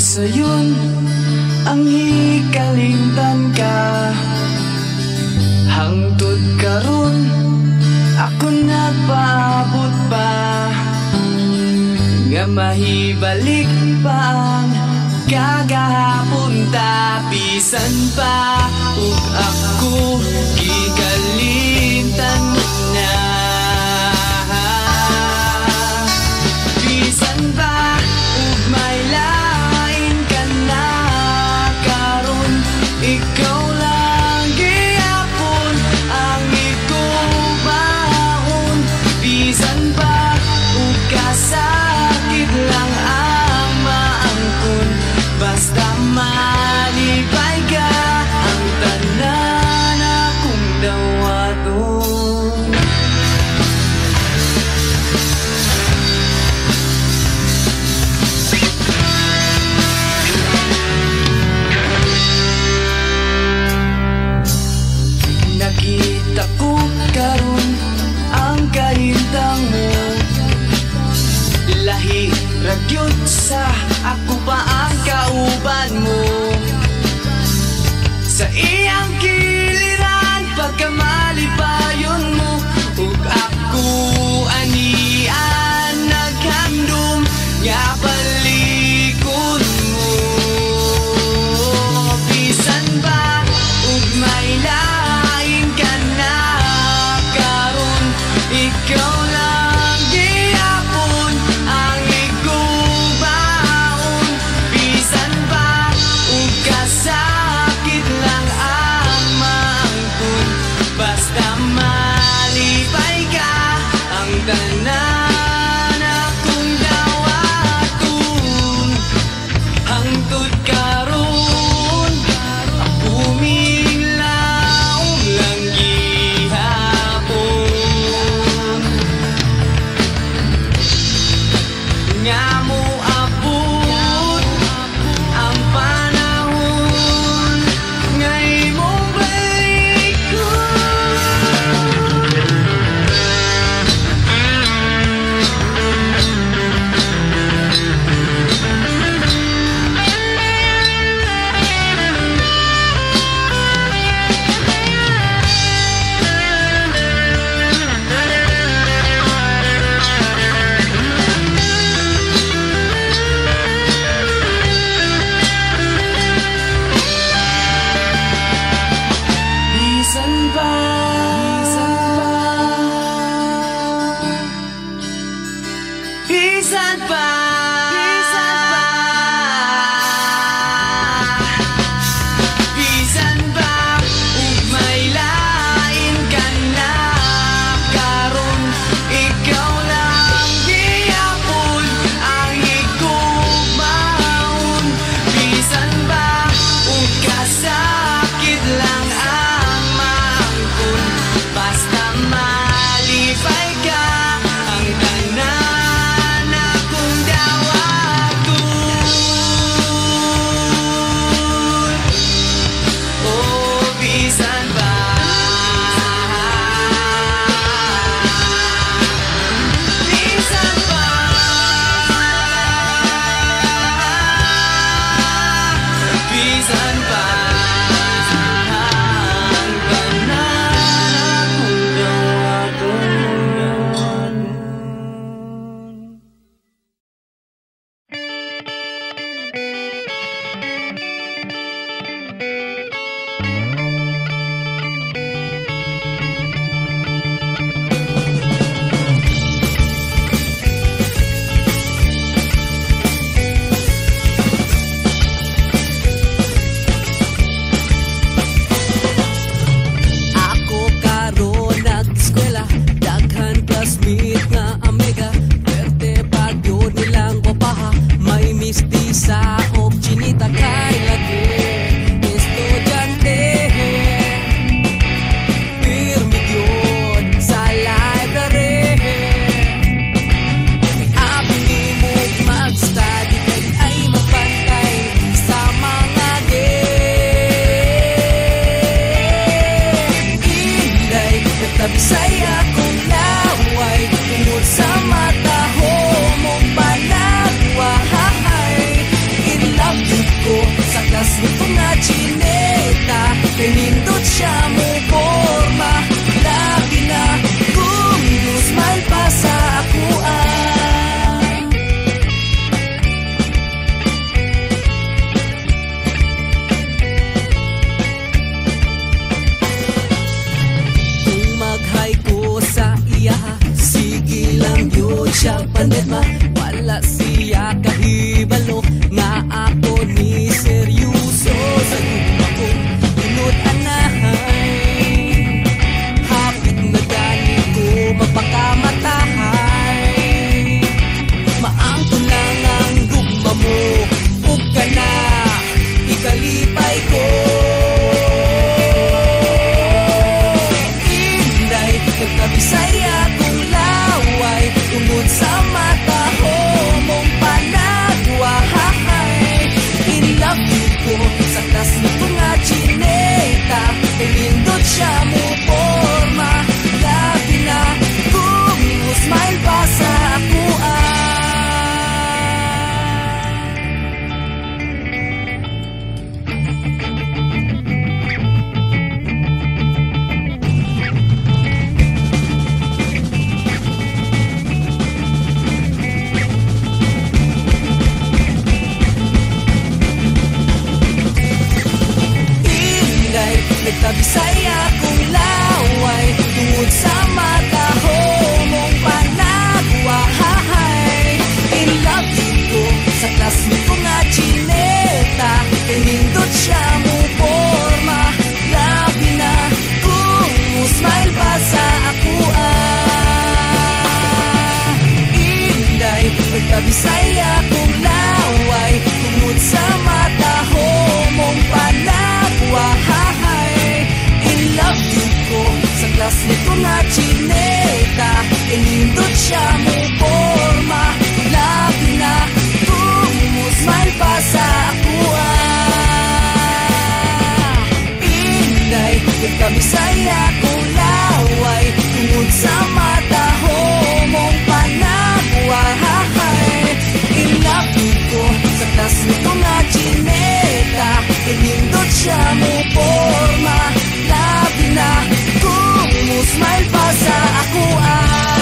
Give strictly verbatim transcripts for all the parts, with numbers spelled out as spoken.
sayon ang hikalimtan ka. Hangtod karon ako nagpaabot pa, nga mahibalik pa ang kagahapon ta. Bisan pa ug ako gikalimtan na, bisan pa ug may lain ka na karon. Ikaw lang gihapon ang igubaon. Bisan pa ug kasakit lang ang maangkon, basta malipay ka ang tanan akong dawaton. Nakita ko karon ang kahintang mo, lahi ragyod sa ako pa ang kauban mo. Sa iyang giliran pagkamalipayon mo, ug ako anian naghandom nga palikod mo. Bisan ba ug may lain ka na karon, ikaw lang gihapon ang igubaon. Bisan ba ug kasakit lang ang maangkon, basta malipay ka ang tanan akong dawaton. Hangtod karon ako minglaong lang gihapon, nga mo abot ang panahon nga imong balikon. Bisan pa, bisan pa, bisan pa ug may lain ka na karon, ikaw lang gihapon ang igubaon. Bisan ba ug kasakit lang ang maangkon, basta malipay ka ang tanan akong dawaton. Oh, bisan ba, bisan ba, bisan pa ang tanan akong dawaton. Ako karon nag-eskwela, daghan classmate nga amiga. Perte bagyo nilang papaha, may mistisa o chinita kay lagi. Estudyante, pirmi yun sa library. Abing mo mag-study kay ay magpantay sa mga game. Inday, nagtabisay akong laway tungod sa mata ho mong panagwahay. Nagtabisay akong laway tungod sa mataho mong panagwahay. In love dito sa classmate ko nga chineta, kay nindot siya mo forma. Labi na kung smile pa sa ako ah. Inday, nagtabisay akong laway tungod sa mataho mong panagwahay. In love dito sa classmate ko nga chineta, kay nindot siya mo forma. Labi na kung smile pa sa ako ah. Inday, nagtabisay akong laway tungod sa mataho mong panagwahay. In love dito sa classmate ko nga chineta, kay nindot siya mo forma. Labi na kung smile pa sa ako ah.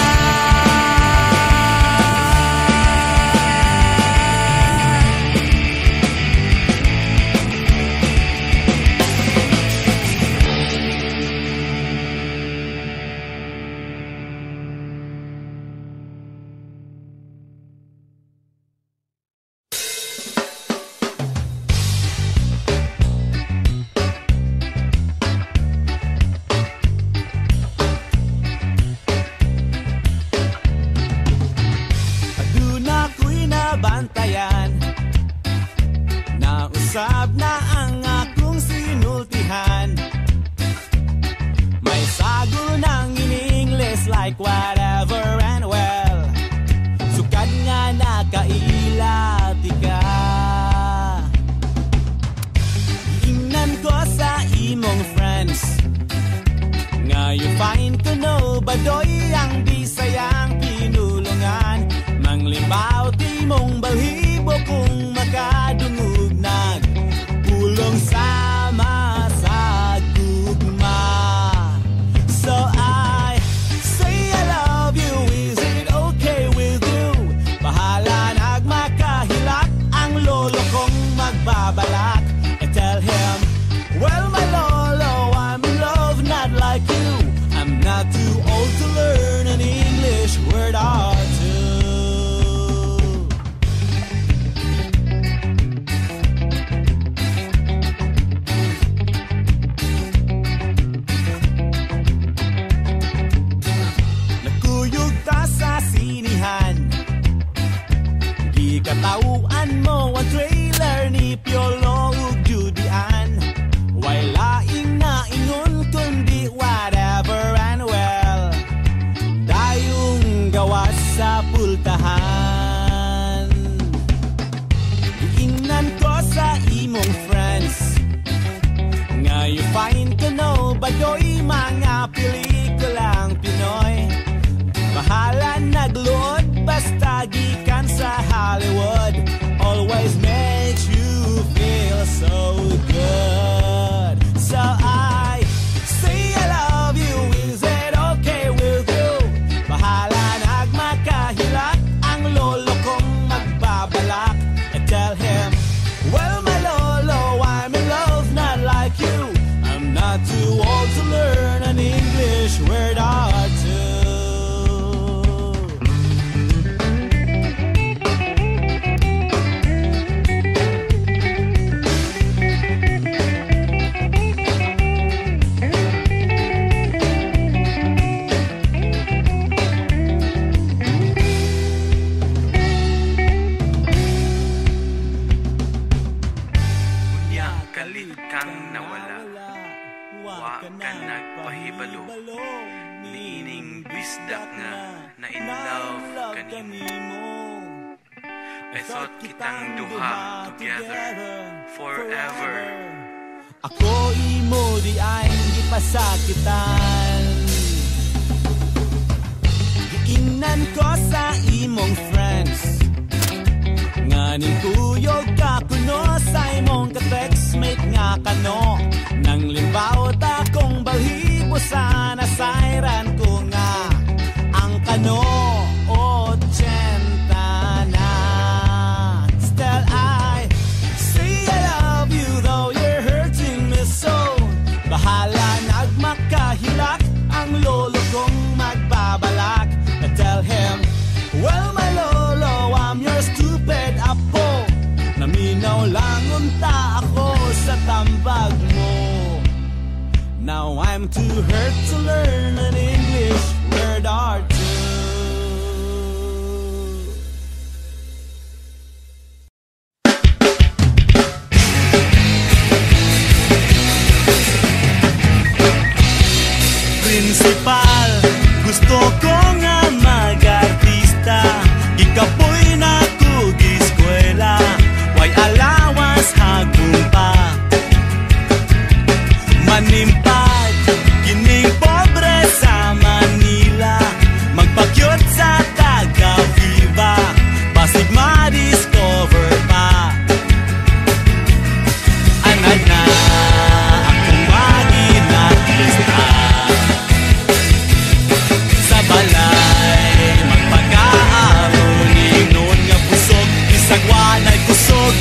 Bantayan, nausab na ang akong sinultihan. May sago ng in English like whatever and well. Sukad nga nakailati ka. Ingnan ko sa imong friends nga you find ko no badoy ang bisayang pinulungan. Manglibaw ti mong balhibo kung makadungog nag pulong sama sa gugma. So I say I love you, is it okay with you? Bahala nagmakahilak ang lolo kong magbabalak. I tell him, well my lolo, I'm in love not like you. I'm not too old to learn an English word or two. Katauan mo ang trailer ni Piolo ug Judian. Why laing na ingon kundi whatever and well. Dayong gawas sa pultahan. Iingnan ko sa imong friends nga you find ko no badoy mga pelikulang Pinoy. Bahala nagluod basta gikan sa Hollywood. Always makes you feel so good. So I say I love you, is it okay with you? Bahala nagmakahilak ang lolo kong magbabalak. I tell him, well my lolo, I'm in love not like you. I'm not too old to learn an English word or two. Niining bisdak nga na in love kanimo. I thought kitang duha together forever. Ako imo di ay gipasakitan. Giingnan ko sa imong friends nga ning kuyog ka kuno sa imong ka-textmate nga kano. Nang limbaw ta kong balhibo sana sayran ko nga ang kano ochenta na. Still I say I love you though you're hurting me so. Bahala ambag mo. Now I'm too hurt to learn an English word or two. Principal, gusto ko nga mag-artista. Ikapoy na kug-eskwela, way allowance hagong pa. Manimpad, kining pobre sa Manila, magpakyot sa taga-Viva, basig ma-discover pa. Anad na akong maging artista, sa balay magpag-aaron, ingnon nga pusog, isagwan ay kusog.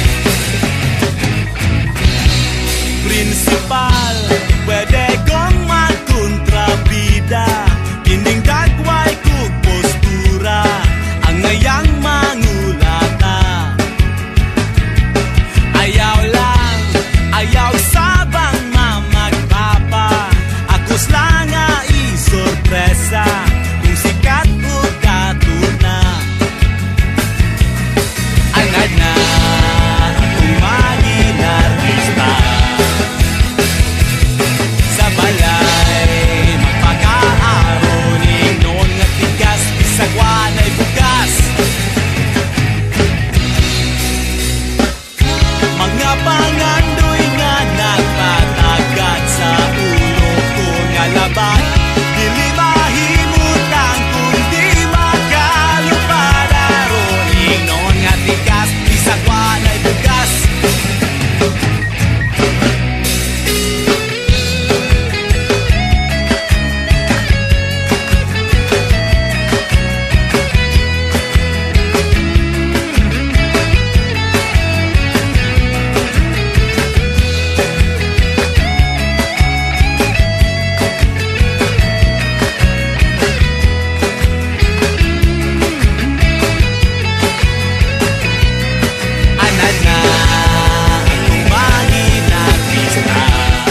Principal, pwede kong magkontrabida, kining dagway kog postura, ang ngayang mangulata. Ayaw lang, ayaw sabang mamagpapa, akos lang nga isorpresa, kung sikat o katuna. Anad na akong maging artista, sa balay magpag-aaron, ingnon nga tigas, bisagwan ay bugas. Mga pangandoy nga nagpatagat sa ulo ko nga laban, dili mahimutang kundi makalupadaron, ingnon nga tigas, bisagwan ay bugas. Anad na akong maging artista,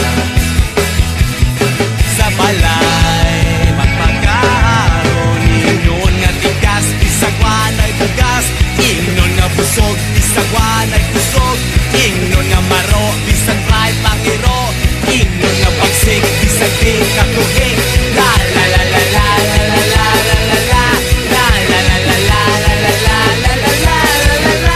sa balay magpag-aaron, ingnon nga tigas, bisagwan ay bugas. Ingnon nga busog, bisagwan ay kusog. Ingnon nga maro, bisag try pangiro. Ingnon nga bagsik, bisag di kakuhing. La la la la la la la la la la la. La la la la la la la la la la la la la.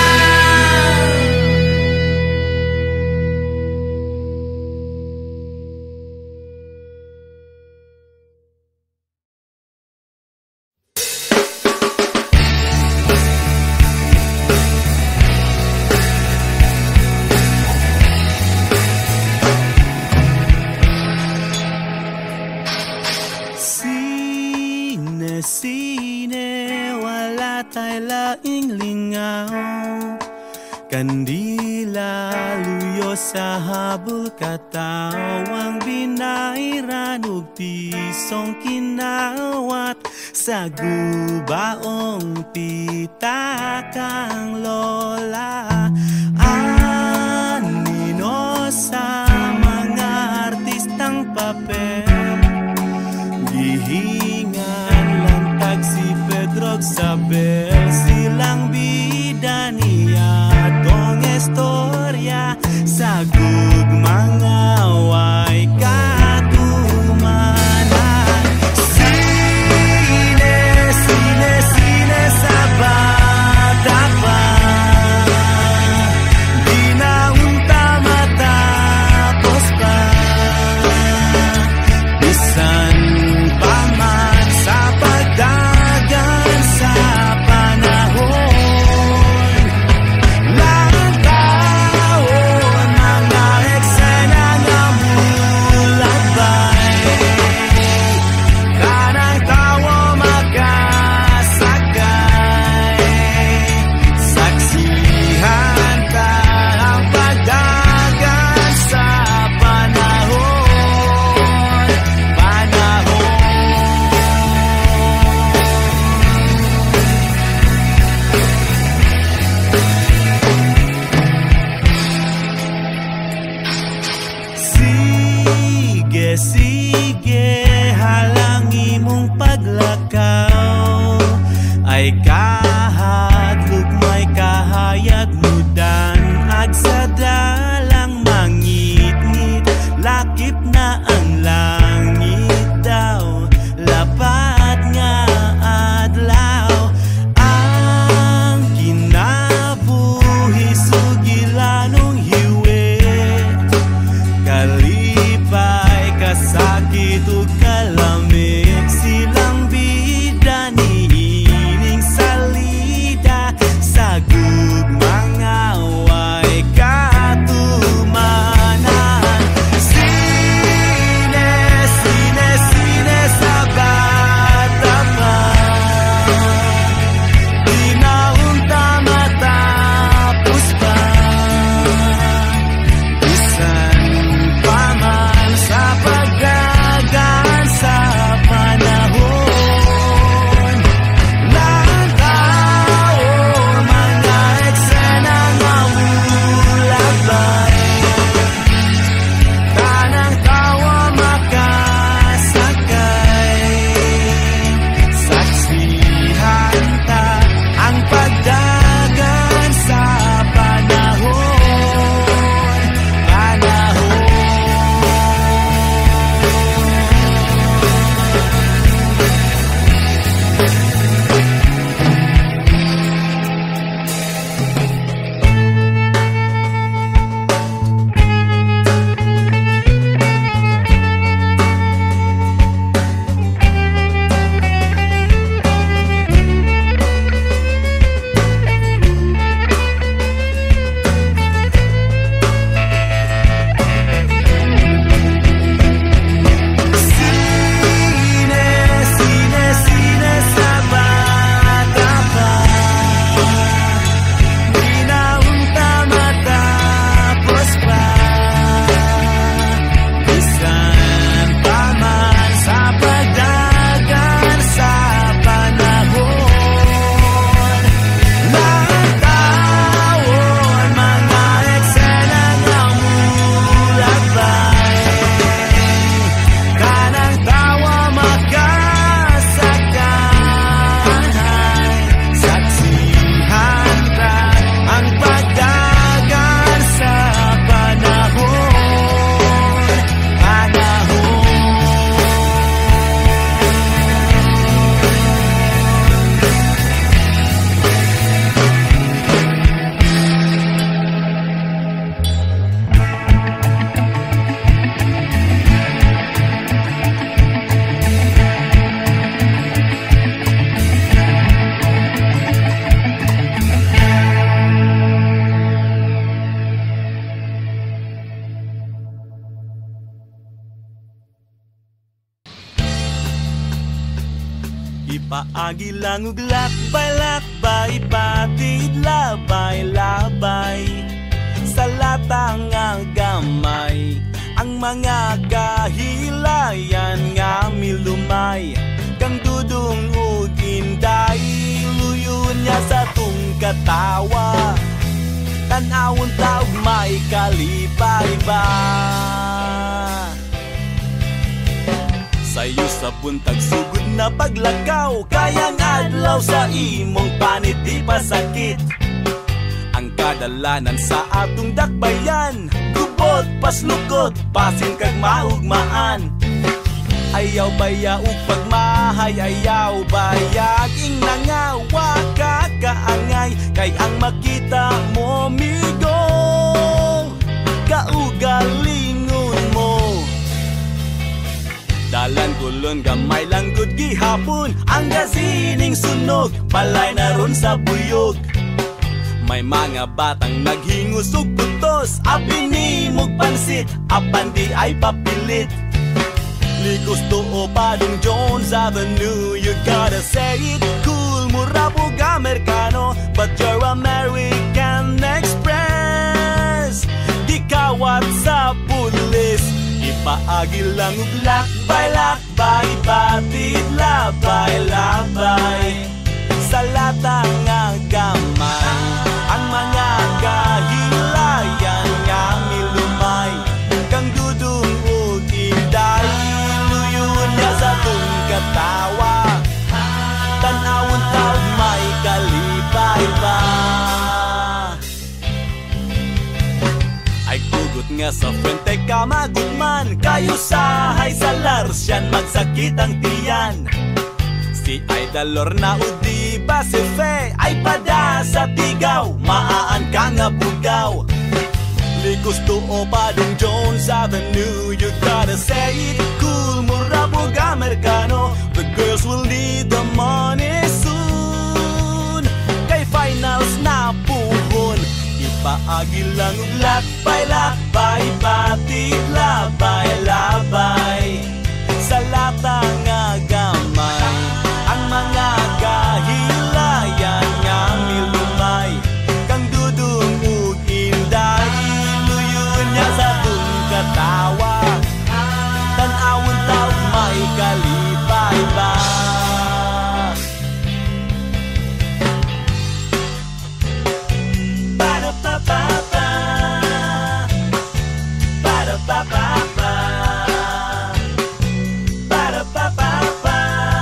Sine, sine, wala tayo laing lingaw. Kandila, luyo sa habol, katawang binairan ug pisong kinawat, sa gubaong pitakang lola. Anino sa mga artistang papel, gihingan lang tag si Pedro Sabel, silang bida niya tong istorya, sa gugmang away katumanan. Sine, sine, sine sa bata pa, Paagi lang ug lakbay-lakbay, patid labay-labay sa latang nga gamay. Ang mga kahilayan nga milumay, kang dudong ug inday, luyon niya sa tung katawa. Tanawon taog may kalipay ba? Sayo sa buntag sugod na paglakaw, kayang adlaw sa imong panit di pasakit. Ang kadalanan sa atong dakbayan, gubot paslukot, pasin kag maugmaan. Ayaw baya ug pagmahay, ayaw bayag ing nangawa ka kaangay. Kay ang makita mo migo, kaugalingon mo. Dalan kulon gamay lang gud gihapon, ang gasining sunog palay na ron sa buyog. May mga batang naghingos ug putos, apinimog pansit, apan di ay papilit. Likos to Padong Jones Avenue, you gotta say it cool, mura pug Amerikano, but you're American Express. Di kawat sa pulis, ipaagi lang ug lakbay-lakbay, patid labay-labay sa latang nga gamay. Ang mga kahilayan nga milumay, kang dudong ug inday, luyon niya sa tung katawa. Tanawon taog may kalipay ba? Ay kugot nga sa frente ka magudman, kayo sahay sa larsyan magsakit ang tiyan. Si Idalor na udi Pasife ay pada sa tigaw, maaan ka nga bugaw. Likos to Padong Jones Avenue, you gotta say it cool, mura pug Amerikano, the girls will need the money soon. Kay finals na puhon, ipaagi lang ug lakbay-lakbay, patid labay-labay sa latang nga gamay. Ang mga kahilayan nga milumay, kang dudong ug inday, luyon niya sa tung katawa. Tanawon taog may kalipay ba? Ba-da-ba-ba-ba, ba-da-ba-ba-ba, ba-da-ba-ba-ba.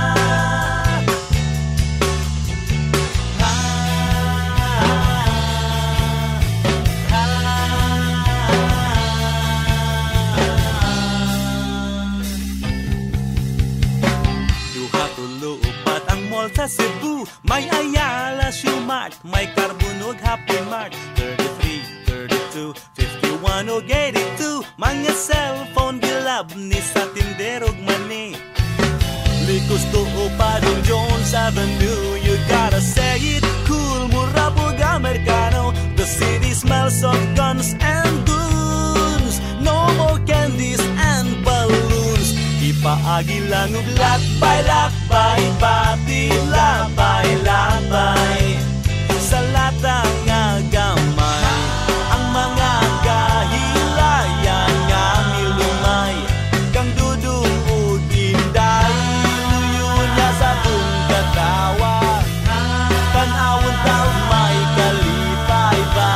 Sa Cebu, may Ayala Shumart, may Carbon ug Happy Mart. Thirty-three, thirty-two, fifty-one ug eighty-two, mga cellphone gilab ni sa tinderog mani. Likos to Padong Jones Avenue, you gotta say it cool, mura pug Amerikano, the city smells of guns and goons, no more candies and balloons. Ipaagi lang ug lakbay-lakbay, patid labay-labay sa latang nga gamay. Ang mga kahilayan nga milumay, kang dudong ug inday, luyon niya sa tung katawa. Tanawon taog may kalipay ba?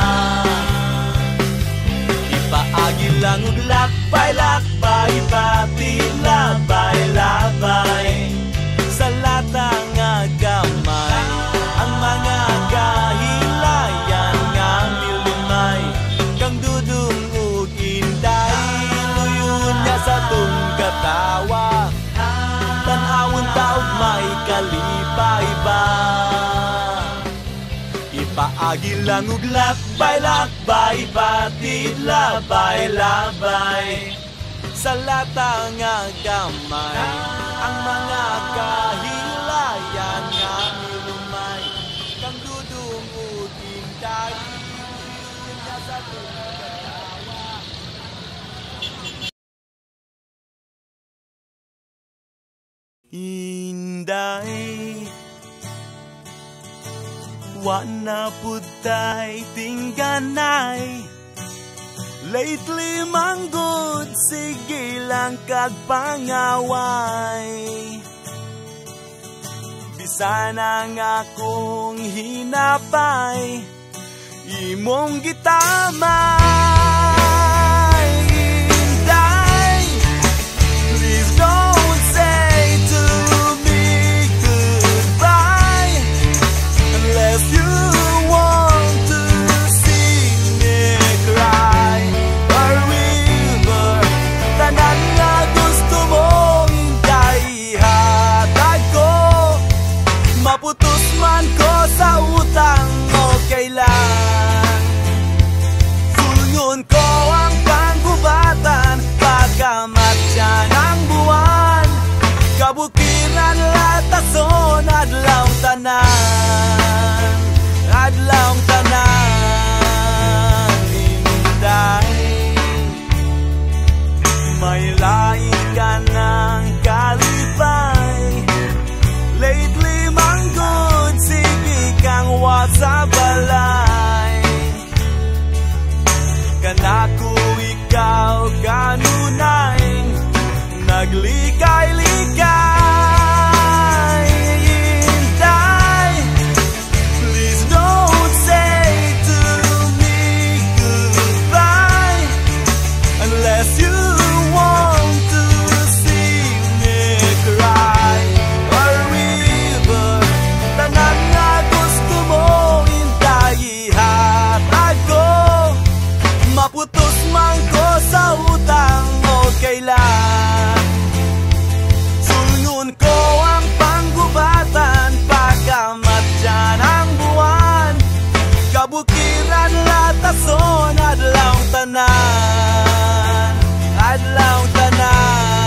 Ipaagi lang ug lakbay-lakbay, patid labay-labay sa latang nga gamay. Ang mga kahilayan nga milumay, kang dudong ug inday, luyon niya sa tung katawa. Tanawon taog may kalipay ba? Ipaagi lang ug lakbay-lakbay, patid labay-labay sa latang nga gamay. Ang mga kahilayan nga milumay, kang dudong ug inday, luyon niya sa tung katawa. Inday Wana putay tingganay. Lately manggod, sige lang kag pangaway. Bisan ang akong hinapay, imong gitamay. Inday, please don't say to me goodbye unless you want to see me cry. A river, tanan nga gusto mong inday ihatag ko. Maputos man ko sa utang, okay lang. Sulngon ko ang panggubatan, pagkamatya ng buwan. Kabukiran latason, adlawng tanan, adlawng tanan. Inday, may lain ka ng kalipay. Lately manggod, sige kang wasa balay. Kanako ikaw kanunay, naglikay-likay. Inday, please don't say to me goodbye unless you want to see me cry. A river, tanan nga gusto mo inday ihatag ko. Maputos man ko sa utang, okay lang. Sulngon ko ang panggubatan, pagkamatya ng buwan. Kabukiran latason, adlawng tanan, adlawng tanan.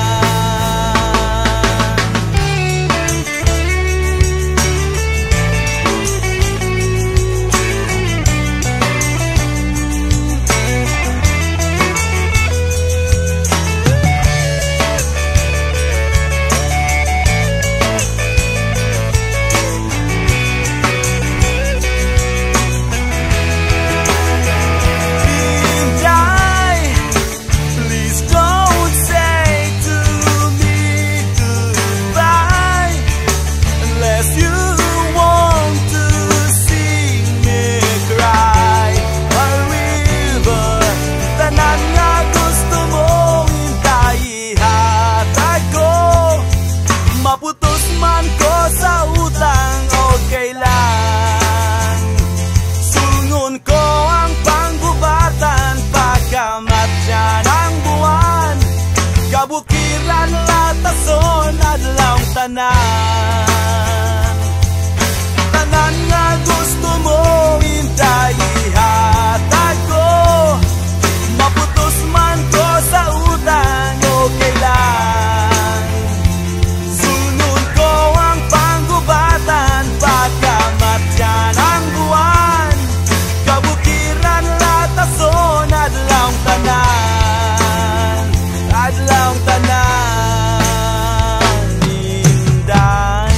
Maputos man ko sa utang, okay lang. Sulngon ko ang panggubatan, pagkamatya ng buwan. Kabukiran latason, adlawng tanan. Tanan nga gusto mo inday ihatag ko. Maputos man ko sa utang, okay lang. Sulngon ko ang panggubatan, pagkamatya ng buwan. Kabukiran latason, adlawng tanan, adlawng tanan. Inday.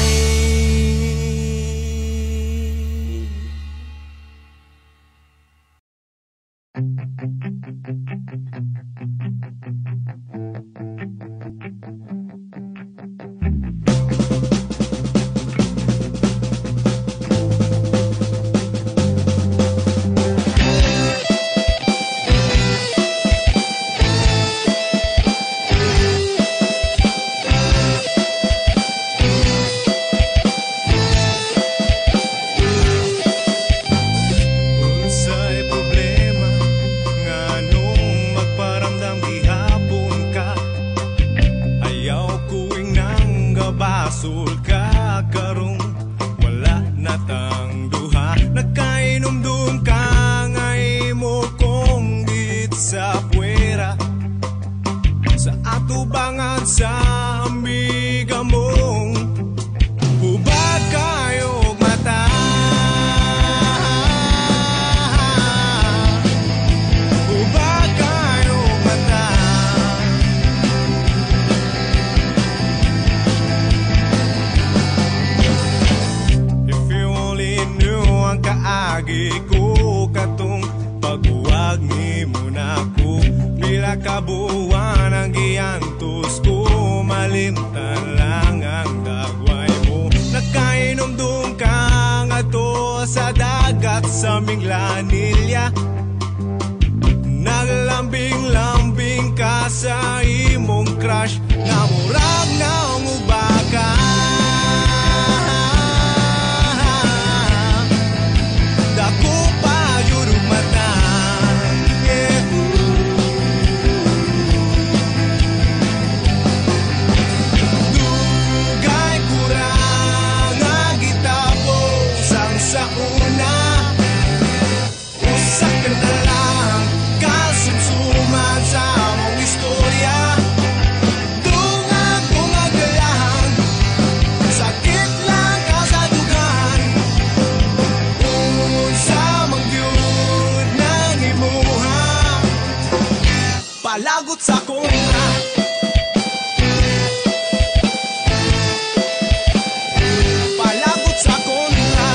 kabuuan ang giyantos ko, malimtan lang ang dagway mo. Nagkainom-dum ka nga to sa dagat sa Minglanilya, naglambing-lambing ka sa imong crush, namurag na ang ubaka. Dako pa yun mata, yeah. Dugay kurang nga gitapos ang sa una, usa ka na lang kasumsuman sa among istorya. Dungag-dungag ka lang, sakit lang kasadugan, unsa mang yun nang imuha, palagot sa kontra. Palagot sa kontra.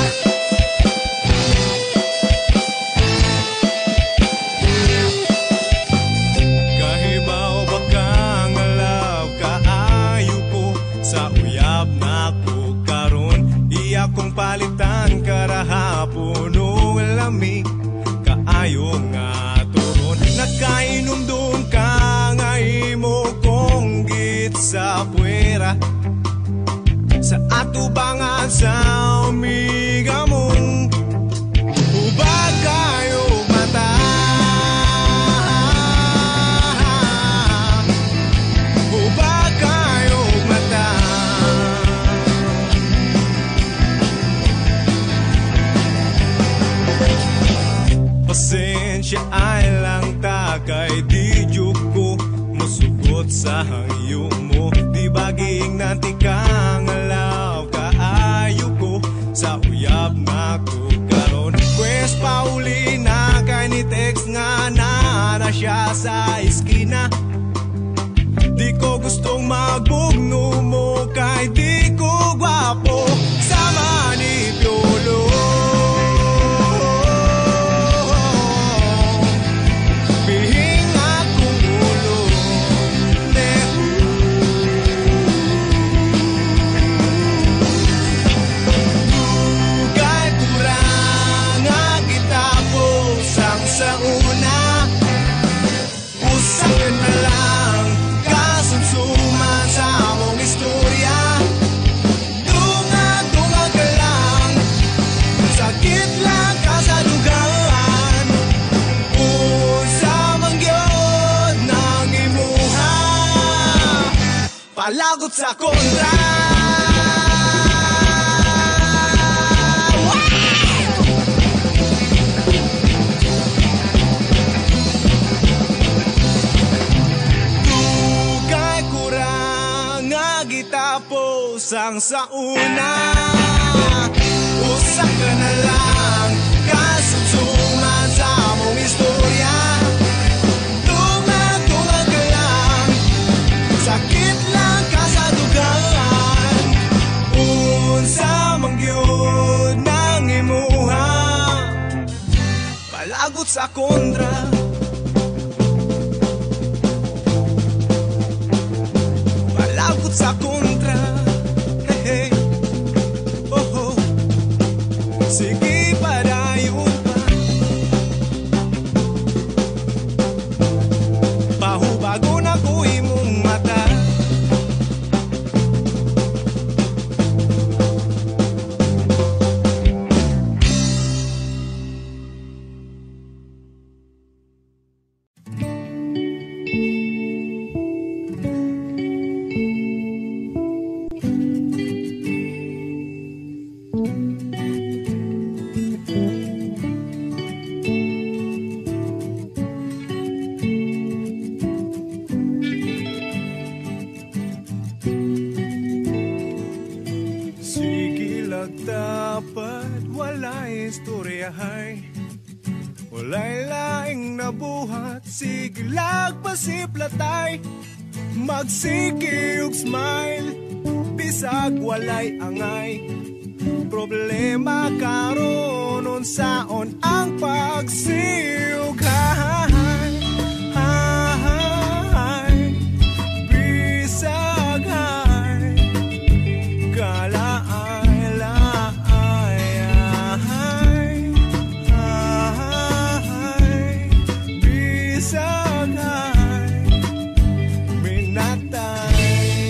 Kahibaw ba kang love kaayo ko sa uyab na ko karon, iya kong palitan karahapon o lamig kaayo nga turon. Nagkainom-dum ka nga imo kong git sa puwera, sa atubangan sa umiga mong ubag kayo mata, ubag kayo mata. Pasensya ay lang ta kay di juk ko musugot sa hangyo mo, di baging nanti ka nga love kaayo ko sa uyab na ko karon. Pwes pauli na kay ni text nga na na siya sa iskina, di ko gustong magbugno mo kay di ko gwapo sama ni Piolo. Bihing akong ulo, ne dugay kurang nga gitapos ang sa una, usa ka na lang kasumsuman sa among istorya. Dungag-dungag ka lang, sakit lang kasadugan, unsa man gyud nang imuha, palagot sa kontra. Dugay kurang nga gitapos ang sa una, usa ka na lang kasumsuman sa among istorya. Dungag-dungag ka lang, sakit lang kasadugan, unsa man gyud nang imuha, palagot sa kontra. Palagot sa kontra, hey, hey. Oh, oh. Sige padayon pa, pahubago na ko imong mata. Dapat walay istoryahay, walay laing nabuhat, sige lagpasiplatay, magsiki ug smile, bisag walay angay. Problema karon unsaon ang pagsiughay, bisagay minatay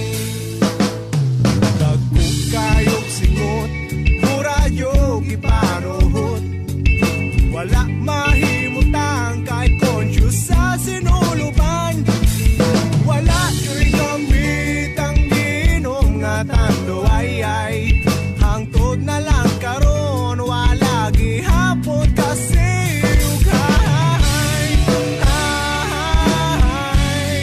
dagkukayog singot murayog ipanuhot wala mahimutang kahit conscious sa sinuluban wala yo'y gamit ang ginom nga tando ay ay hangtod na lang karon wala gihapon kasi ugay ay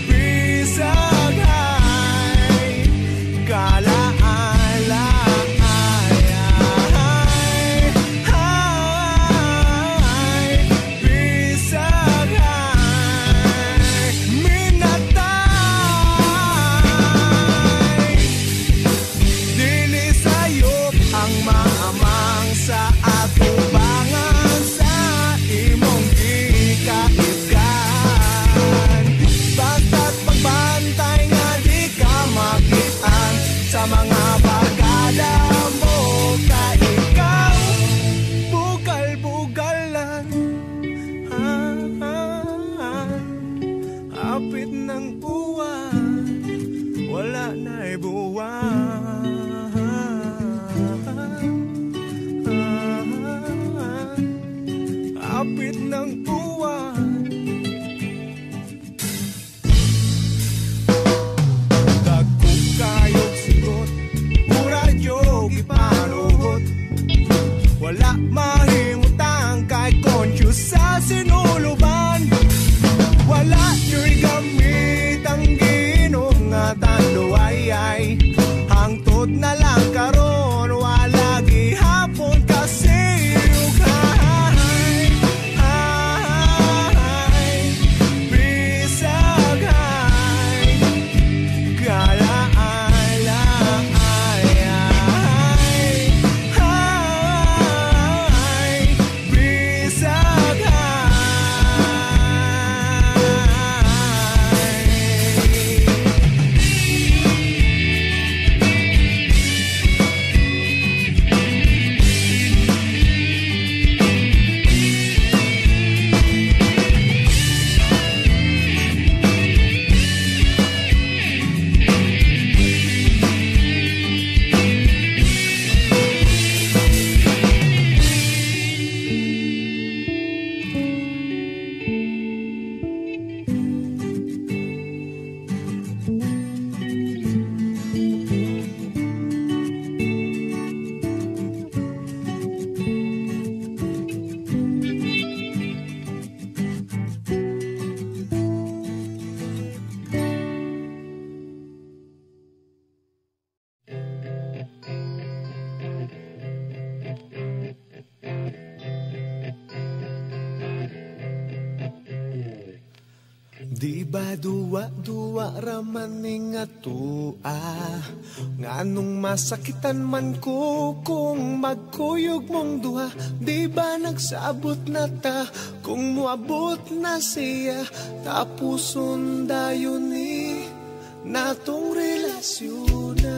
bisagay kalaala ay ay ay bisagay minatay dili sayop ang maamang sa atubangan sa imong gikaigan basta't pagbantay nga di ka makitaan sa mga barkada mo ka ikaw bugal-bugalan hapit ng buwan wala na'y buwan hapit ng buwan dagkukayog sigot muradyog ipanuhot wala mahimutang kahit conscious sa sinuluban wala yo'y gamit ang ginom nga tando ay ay hangtod na lang karon wala gihapon kasi ugay ay bisagay kalaala ay ay ay bisagay Di ba duwa-duwa raman ning atua nganong masakitan man ko kung magkuyog mong duha di ba nagsabot na ta kung muabot na siya tapuson dayon ni natong relasyon na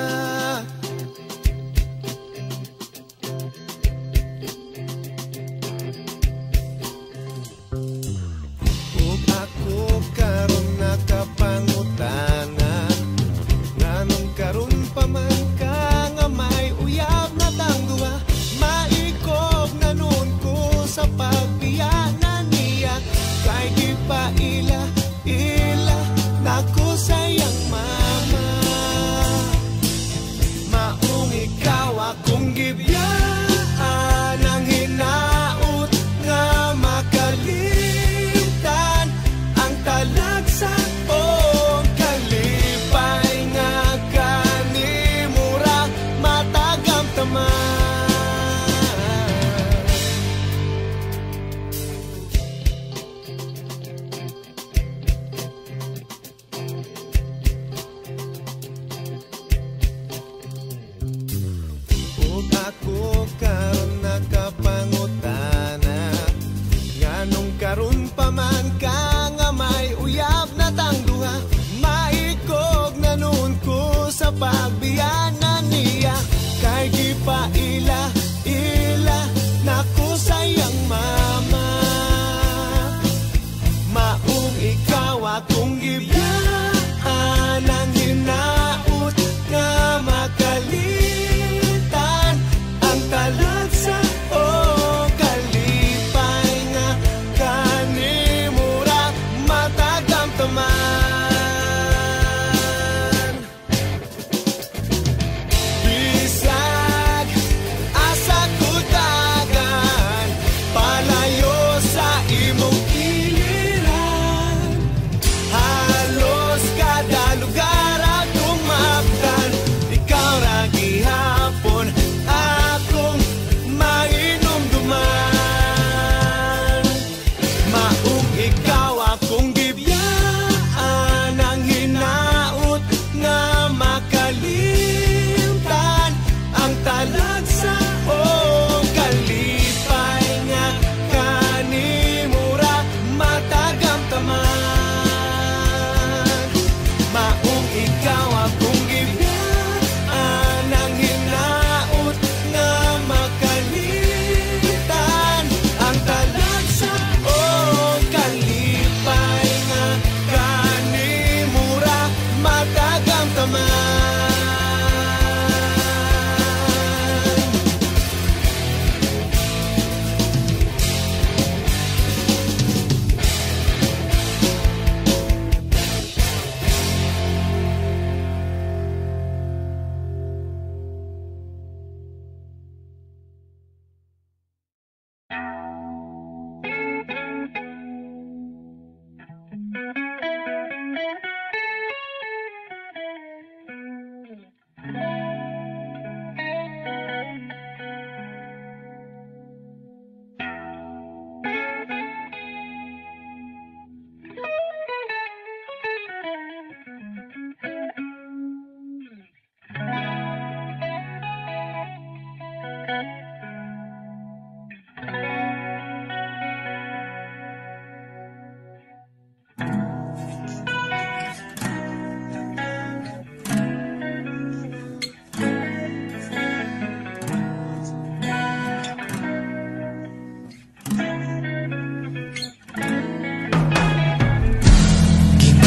karon nakapangutanan nganong karon pa man ka nga may uyab na tang duha maikog na nun ko sa pagbiyanan niya kay di pa ila ila nako sayang mama maong ikaw akong gibiyaan ang hinaut nga makalimtan talagsa o kalipay nga kanimura matagam taman ug ako karon nakapangutana nganong karon pa man ka may uyab na tang duha maikog na nun ko sa pagbiyanan niya kay di pa ila ila nako sayang mama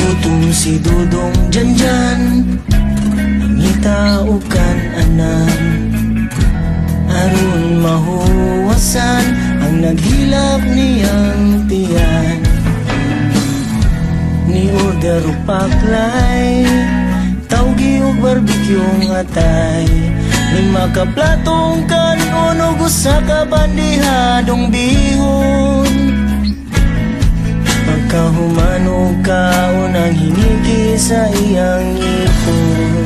Nagutom si Dudong Janjan, nangita o kananan. Aron mahuwasan ang naghilap niyang tiyan. Ni order o paklay, tawgi o barbecue atay. Lima ka platong kanon o gusa ka bandihadong bihon. Pagkahumanog ka unang hinigi sa iyang ipon.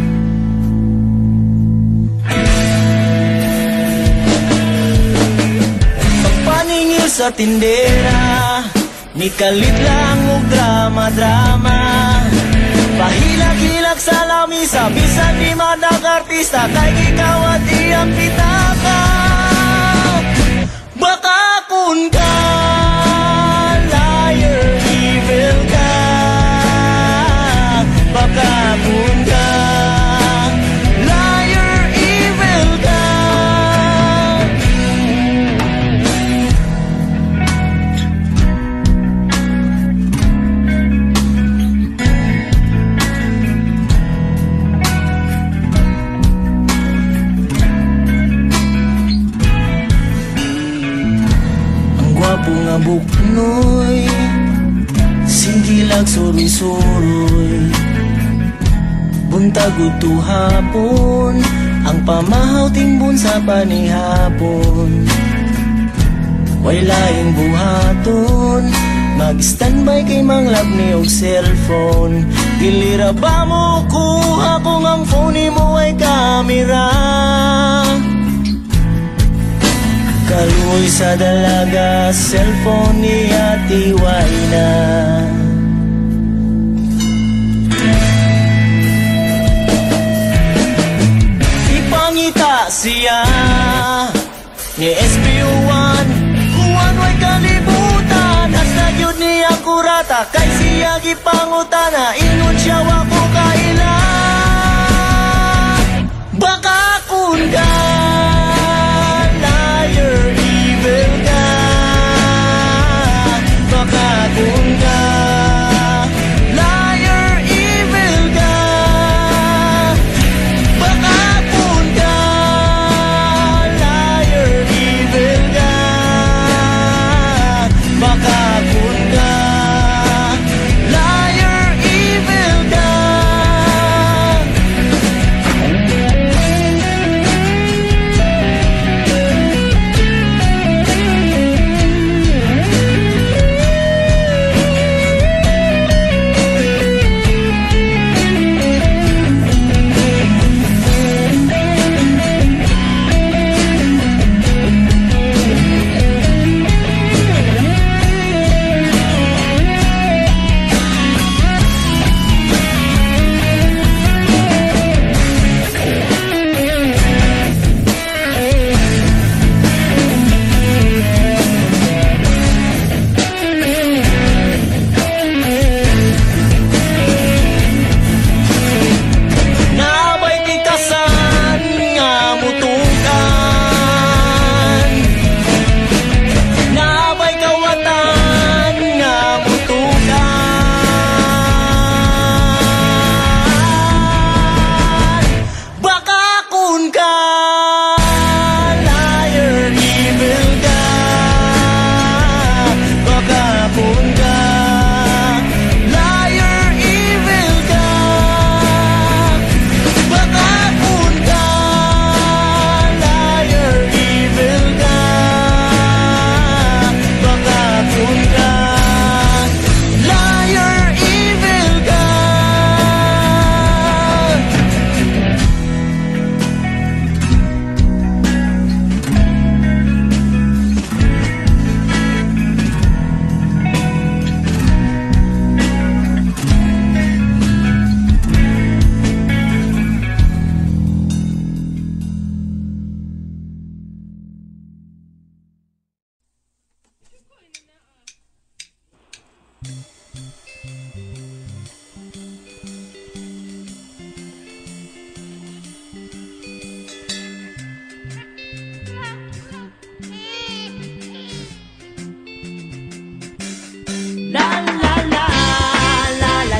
Pagpaningil sa tindera, ni kalit lang og drama-drama. Pahilag-hilag sa lamisa, bisan di man nag-artista, kay ikaw at iyang pitaka. Baka kun ka, liar, evil ka. Baka kun ka, liar, evil ka. Gwapo nga buknoy, singilag suroy-suroy. Buntag uto hapon, ang pamahaw timbon sa panihapon. Way laing buhaton, mag-standby kay manglab ni og cellphone. Dili ra ba mo kuha kung ang phone mo ay kamera? Kaluoy sa dalaga, cellphone niya tiway na. Ipangita siya ni S P O one, kuwan way kalibutan. Hasta yun niya kurata, kay siya gipangutana, ingon siya wako kaila. Baka kun ka, evil ka. Baka kun ka, liar, evil ka. Baka kun ka, liar, evil ka. Baka kun ka, liar, evil ka. La la la la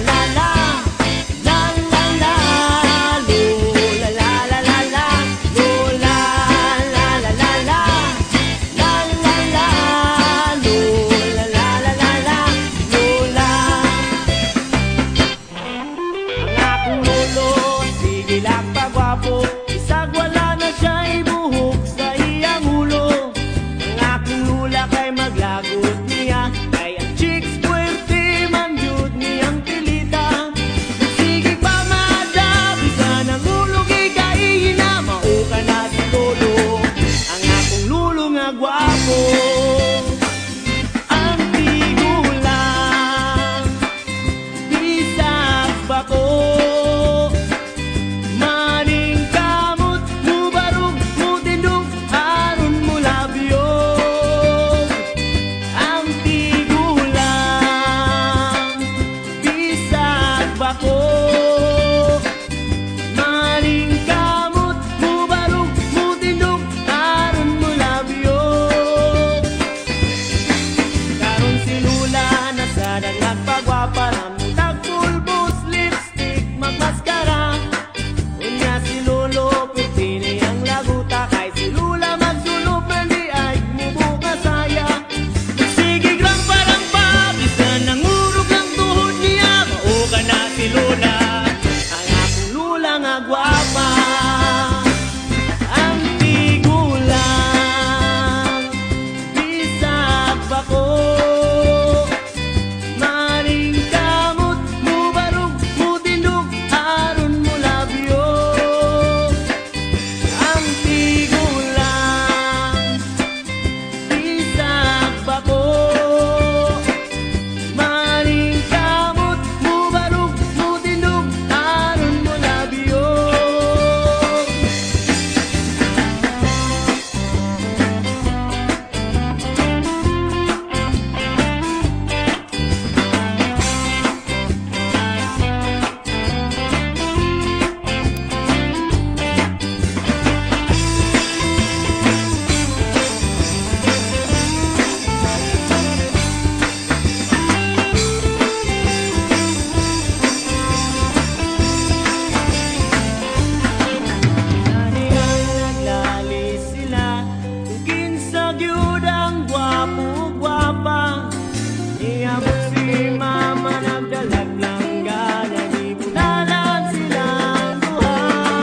Niyabot si mama nagdalag lang gana, di bunalan silang duha.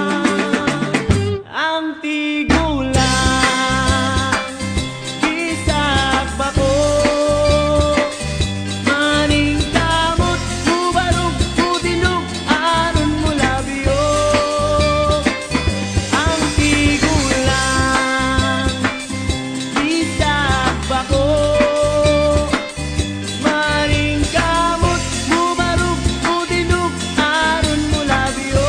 Ang tigulang isag bako, maning kamot bubarog budinog aron mo labiyo. Ang tigulang isag bako, maning kamot bubarog budinog aron mo labiyo.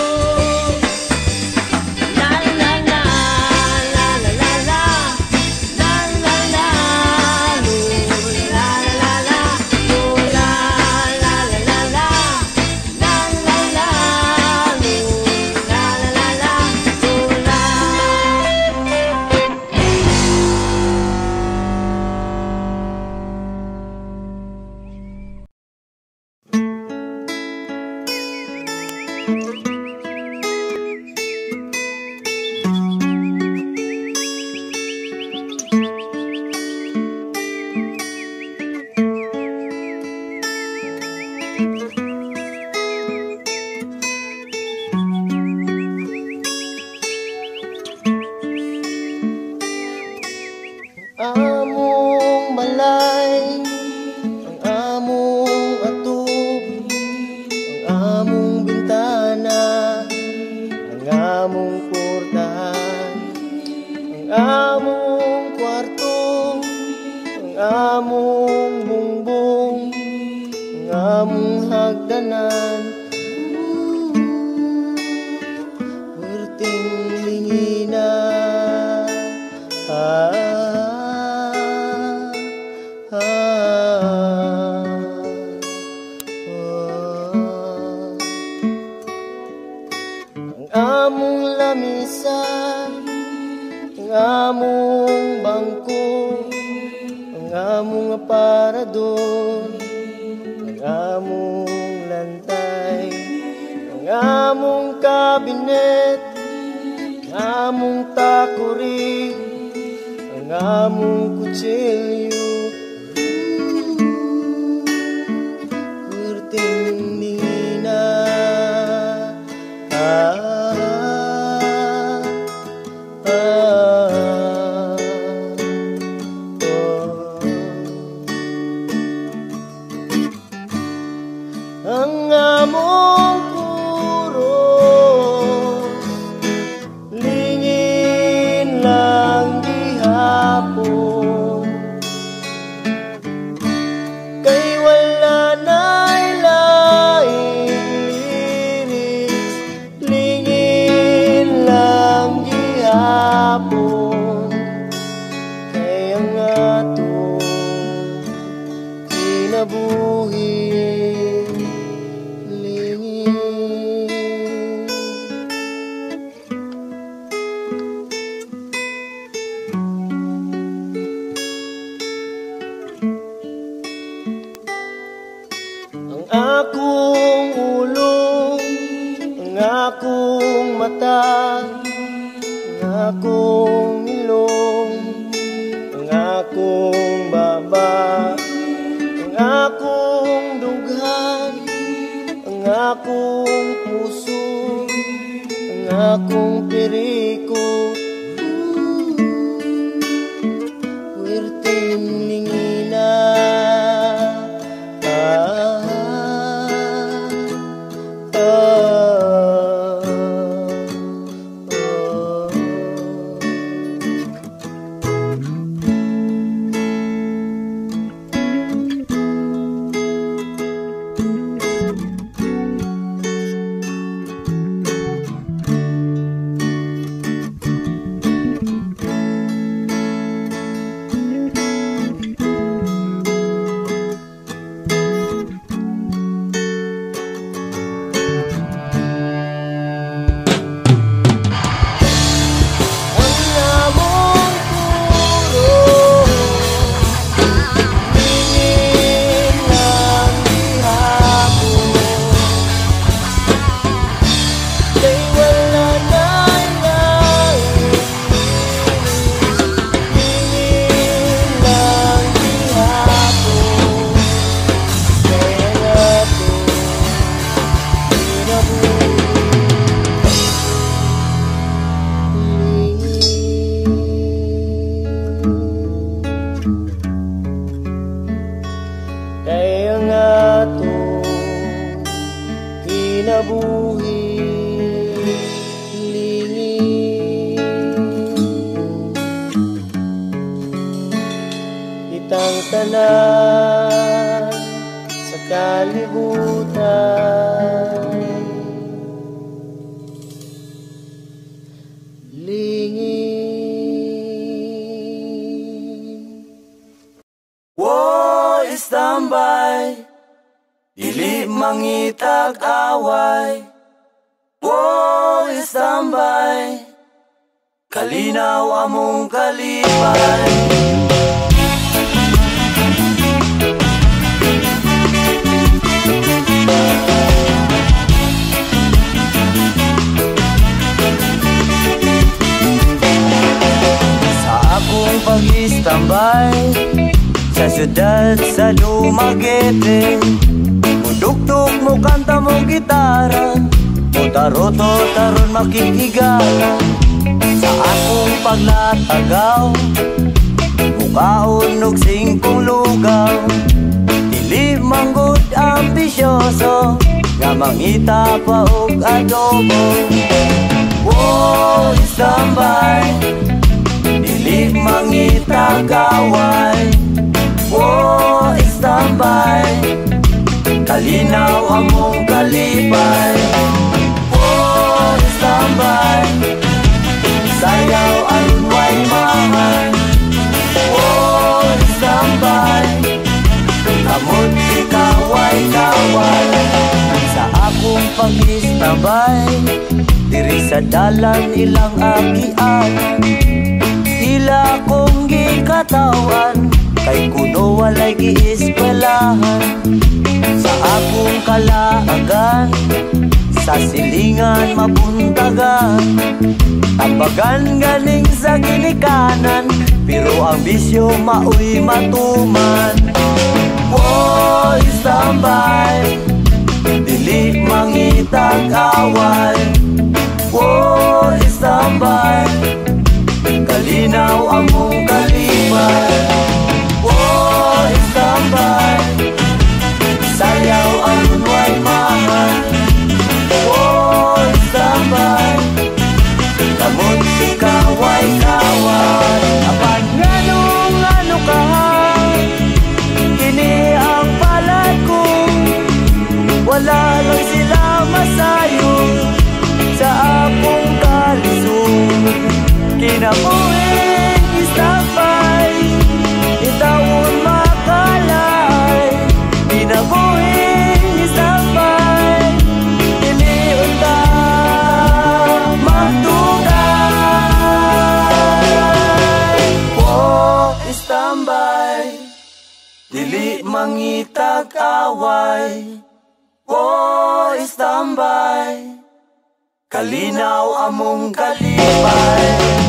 La la la la la la la la la la lo la la la lo la la la la la la la la lo la la la la lo la. Among balay, ang among atub, ang among bintana, ang among portahan, ang among kwarto, ang among bungbong, ang among hagdanan. Perting lingina, ah, ah, ah. Ang among lamisa, ang among bangko, ang among aparador, ang among lantay, ang among kabinet, ang among takuri, ang among kutsilyo. Perting nina, ah, ah, ah, oh. Ang among puros, lingin lang gihapon. Kay wala na'y laing liris, lingin lang gihapon. Kay ang atong kinabuhi lingin. Ang akong ulo, ang akong mata, ang akong ilong, ang akong baba, ang akong dughan, ang akong puso, ang akong piriko. Perting lingina, ah, ah, ah, oh. mabuhi lingin itang tanan sa kalibutan lingin. Wo istambay dili mangitag away. Wo istambay kalinaw among kalipay. Sa akong pag-istambay sa syudad sa Dumaguete, mudugtog mo kanta mo gitara, mutaroto taron makikigala. Sa akong paglatagaw, mukaon og singkong lugaw, dili manggod ambisyoso, nga mangita pa og adobo. Wo istambay dili mangita gaway. Wo istambay kalinaw among kalipay. Wo istambay sayaw aron way mahay. Wo istambay kamot ikaway-kaway. Sa akong pag-istambay diri sa dalan ilang agian, ila kong gikatawan kay kuno walay gieskwelahan. Sa akong kalaagan sa silingan mapuntagan, tambagan ganing sa ginikanan, pero ang bisyo maoy matuman. Wo istambay dili mangitag away. Wo istambay kalinaw among kalipay. Wo istambay sayaw aron way mahay. Wo istambay kamot ikaway-kaway. Apan nganong ano ka, kini ang palad ko, wala lang sila masayo sa akong kalisod. Kinabuhin istambay itawon makalay. Kinabuhin istambay diliun ta magtugay. Wo istambay dili mangitag away. Wo istambay kalinaw among kalipay.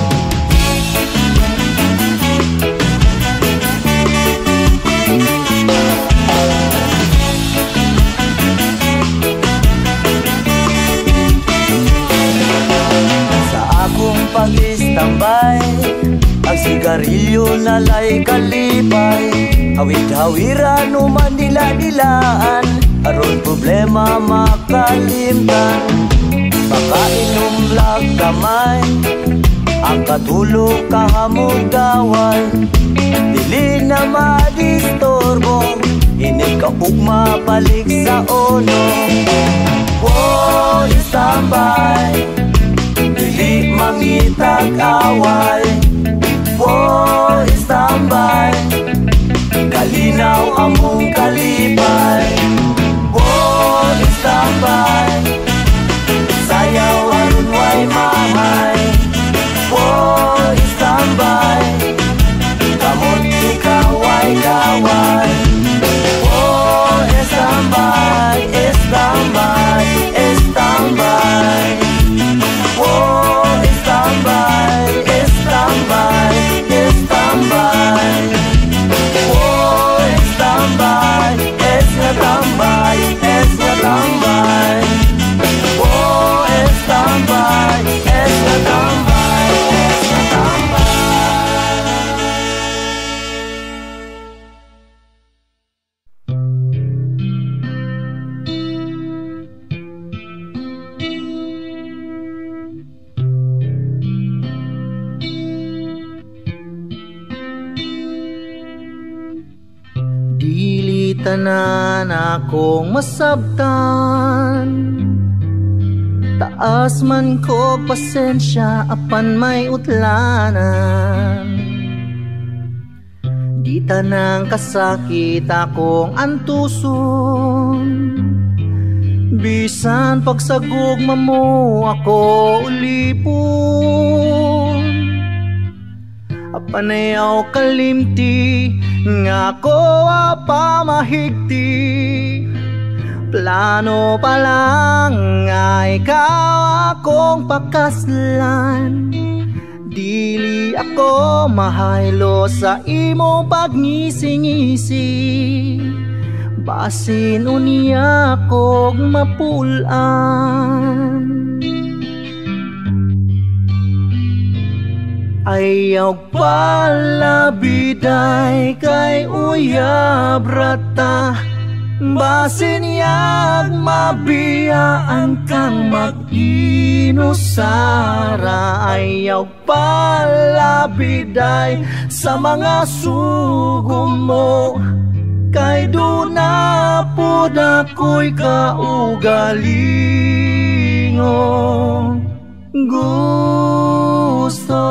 Sa akong pag-istambay ang sigarilyo nalay kalipay. Hawid-hawiran o manila-dilaan aron problema makalimtan. Makainom lag kamay ang katulog kahamugaway. Dili na madistorbo inig kaugma balik sa ono. Wo istambay dili mangitag away. Wo istambay kalinaw among kalipay. Wo istambay sayaw aron way mahay. Wo istambay kamot ikaway-kaway. Wo istambay, istambay, istambay. Wo istambay, istambay, istambay. Wo istambay, istambay. tanan akong masabtan. Taas man ko pasensya apan may utlanan. Di tanang kasakit akong antuson. Bisan pagsagugma mo ako ulipon. Apanayaw kalimti nga ko apamahigti. Plano pa lang nga ikaw akong pakaslan. Dili ako mahaylo sa imong pagngisi-ngisi. Basin unya kog mapulan. Ayaw palabiday kay uyab rata. Basin yag mabiyaan kang mag-inusara. Ayaw palabiday sa mga sugom mo. Kay duna po ako'y kaugalingon gusto.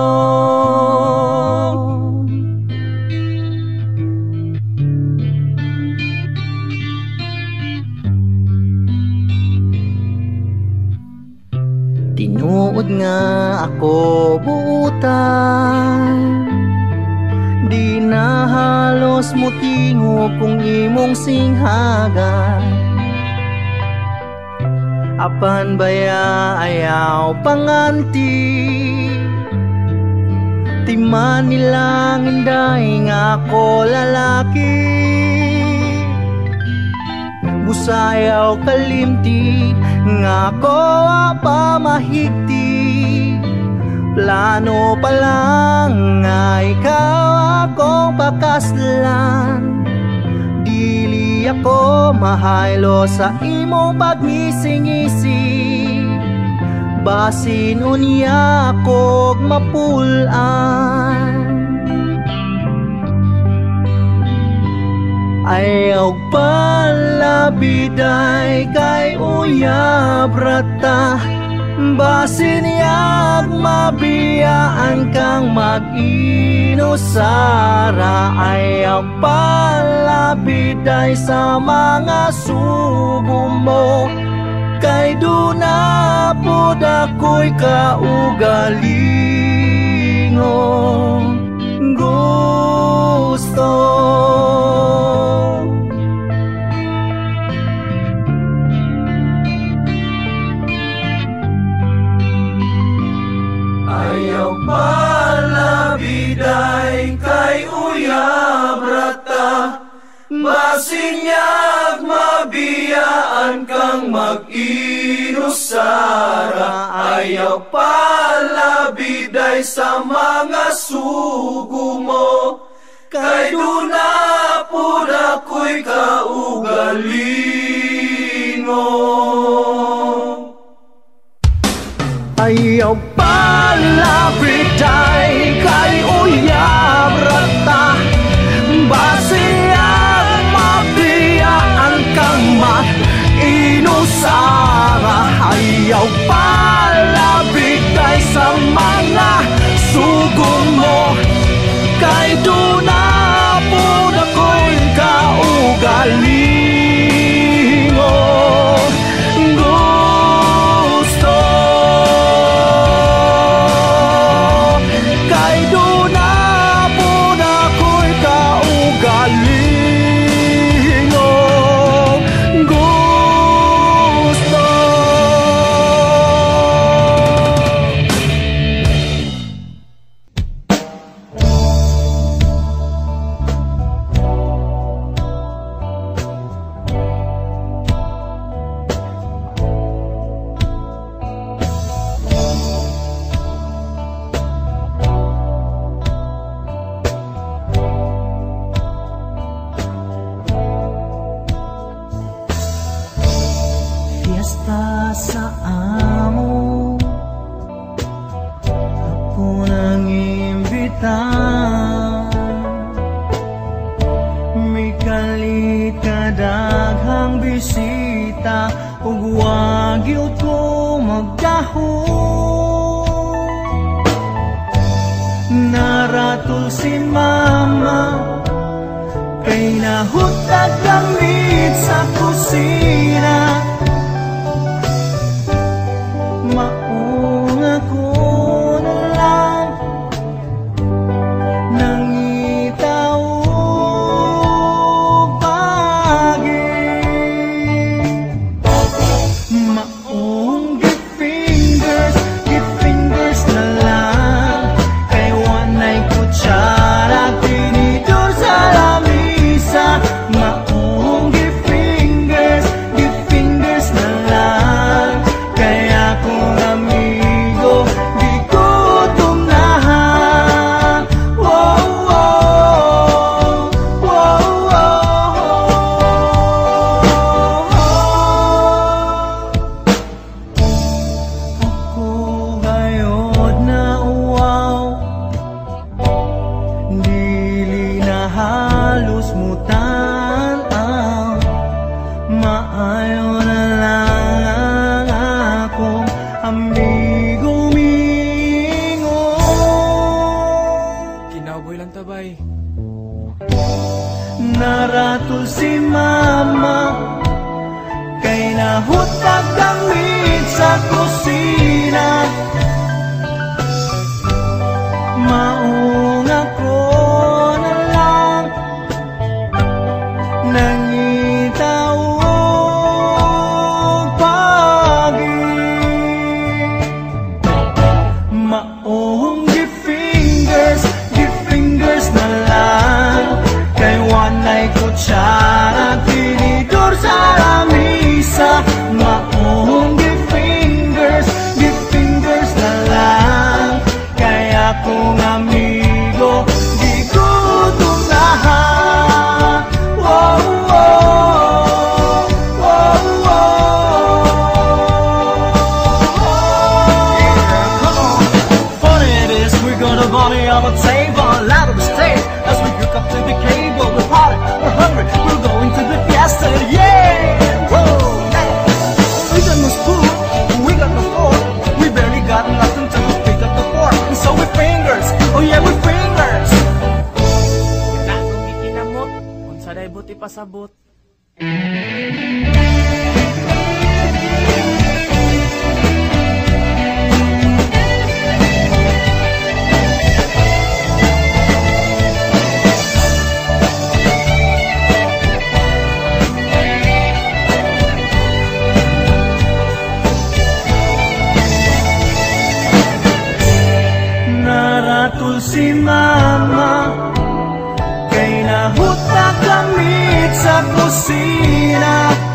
Tinuod nga ako buutan. Di na halos mutingo kung imong singhagan. Apan baya ayaw panganti. Timan nilang inday nga ako lalaki. Busayaw kalimti nga ko apamahigti. Plano pa lang nga ikaw akong pakaslan. Dili ako mahaylo sa imong pagngisi-ngisi. Basin unya akong mapulan. Ayaw palabiday kay uyab rata. Basin yag mabiyaan kang mag-inusara. Ayaw palabiday sa mga sugom mo. Kay duna po ako'y kaugalingon gusto. Ayaw palabiday kay uyab rata. Basin yag mabiyaan kang mag-inusara. Ayaw palabiday sa mga sugom mo. Kay duna po ako'y kaugalingon. Ayaw palabiday kay uyab rata. Basiyang mabiyaan kang mag-inusara. Ayaw palabiday sa mga sugom mo. Kay duna po ako'y kaugalingon gusto. Kay duna po ako'y kaugalingon gusto. Fiesta sa amo, ako nang imbita. May kalita bisita ug wa gyud ko magdahon. Naratol si mama kay nahutag gamit sa kusina. Maong ako na lang nangitaw pagi. Maong give fingers, give fingers na lang kay wanay kutsara tinidor sa lamisa. Maong give fingers, give fingers na lang kay akong amigo di ko tumnahan. Wow, wow, wow, ako gayod na uwaw, dili na halos mutanaw. Maayo na lang akong amigo mingo. Kinaboy lang tabay. Naratol si mama kay nahutag gamit sa kusina. Maong ako na lang nangitaw pagi. Maong give fingers, give fingers na lang kay wanay kutsara tinidor sa lamisa. Maong give fingers, give fingers na lang kay akong amigo di ko tumnahan. Wow, wow, wow, wow. Yeah, come on. Funny it is, we're gonna party on the table, out of the state. As we hook up to the cable, we're party, we're hungry, we're going to the fiesta, yeah! Woo! Yeah. We got no spoon, we got no fork, we barely got nothing to pick up the fork. And so with fingers, oh yeah, with fingers. Na kung ikinamot, unsa day buti pasabot. Naratol si mama kay nahutag gamit sa kusina.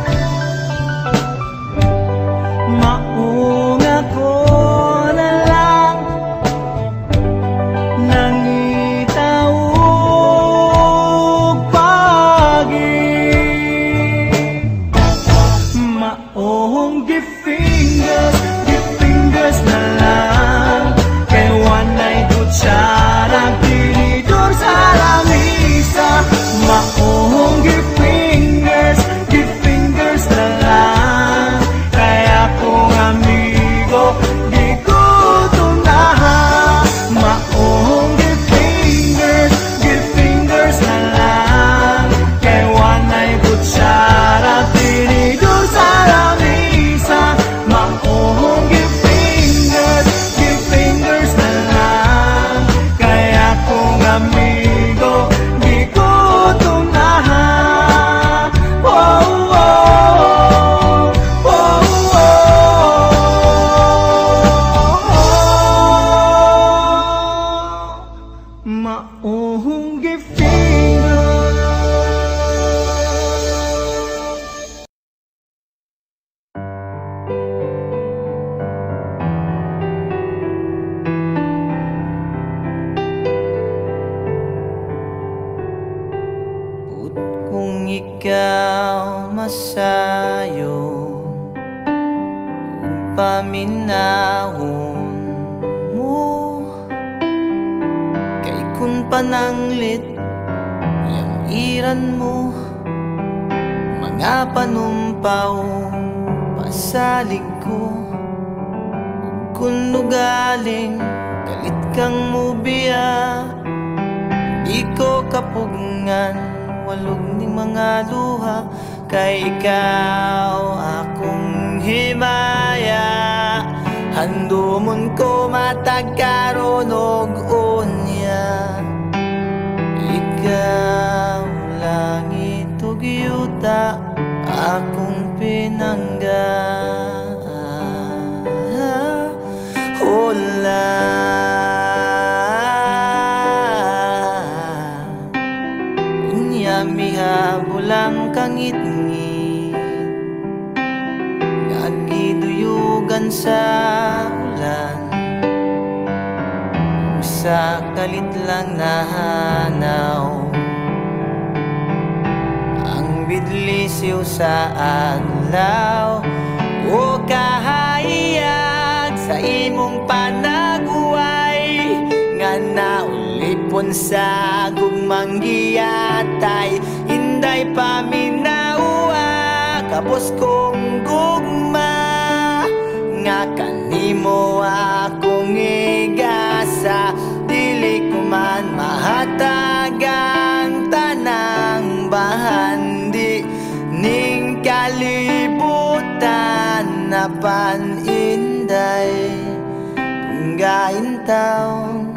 Maong ako na lang nangitaw pagi. Maong give fingers, give fingers na lang kay wanay kutsara tinidor sa lamisa. Maong give fingers, give fingers na lang kay akong amigo di ko tumnahan. Maong give fingers, give fingers na lang kay wanay kutsara tinidor sa lamisa. Maong give fingers, give fingers na lang kay akong amigo di ko tumnahan. Wow, wow, wow, wow. Maong give fingers. Put kung ikaw masayo paminahon mo kay kun pananglit yang iran mo nga panumpaw pasalig ko. Kung nugaling galit kang mubiya, di ko kapugngan walog ning mga luha. Kay ikaw akong himaya, handumon ko matagkaroon og unya. Ikaw langit ug yuta akong pinangga. Hola unya miha bulang kangit-ngit, nagiduyugan sa ulan. Sa kalit lang nahanaw ang bidlisiw sa adlaw. O kahayag sa imong panaguway, nga naulipon sa gugmang giyatay. Hinday paminawa kapos kong gugma, nga kanimo akong igasa. Dili ko man mahatagang tanang bahandi ning kalibutan na paninday. Tunggain taon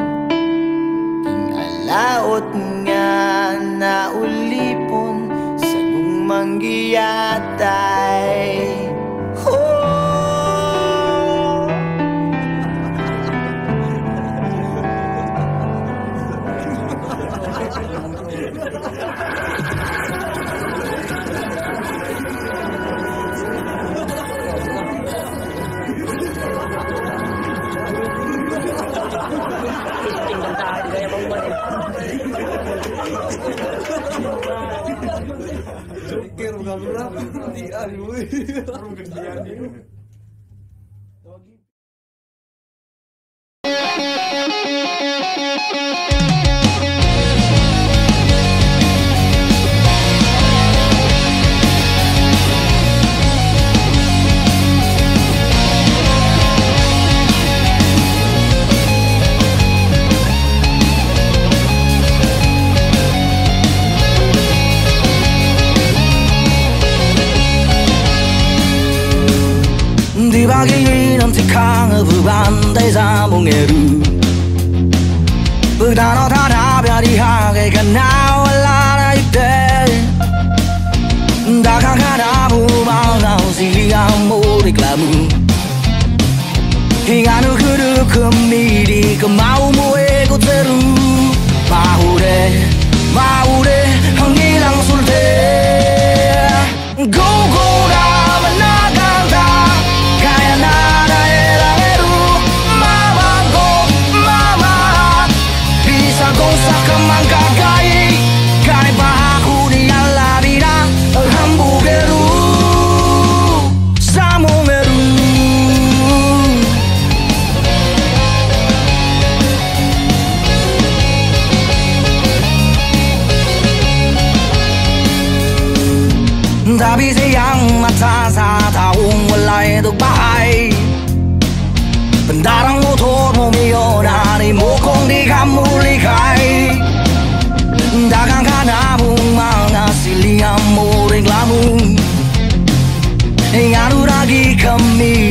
kingalaot nga naulipon sa gugmang giyatay. Oh, di bagi nam직한 부반대 자몽에루 부단어 다다별이하게 가나올라라 이때 다가가나 부마나우시 아모리 glamour hingga nuhuru kemiri ke mau muego teru maure maure hangilang sulte go go da managanda kaya nada eraeru mama go mama bisa go sa kamangkagai kai bahaku di alla vida hamburgeru samomeru tapi siang mata sa taong wala'y dugbay pendarang motor mo milyonario mo kung di ka mulikay dagang ka na mong mga silihan mo reklamo ingano lagi kami